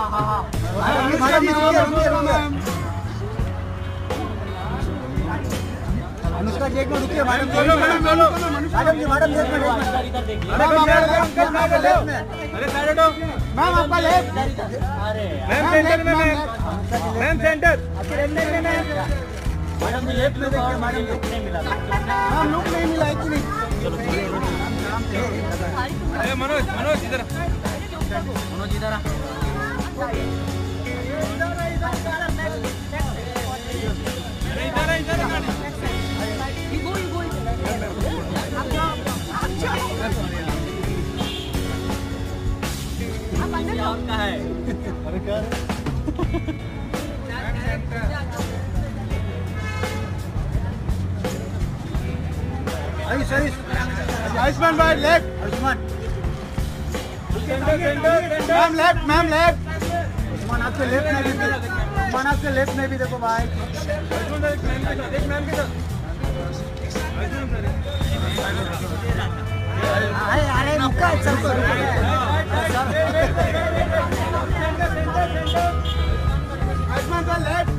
अनुष्का जी एक मिनट रुकिए मैडम जी, मैडम जी अरे साइड हटो मैम, आपका लेफ्ट, मैम सेंटर में, मैम सेंटर, मैडम जी लेफ्ट में देखिए, मैडम लुक नहीं मिला, मैम लुक नहीं मिला एक्चुअली। अरे मनोज इधर, मनोज इधर आपका है। अरे क्या आयुष्मान भाई left, Ayushman ma'am left, ma'am left, Ayushman आपके लेफ्ट में भी, आयुष्मान आपके लेफ्ट में भी देखो भाई, अरे रुका आयुष्मान का लेफ्ट,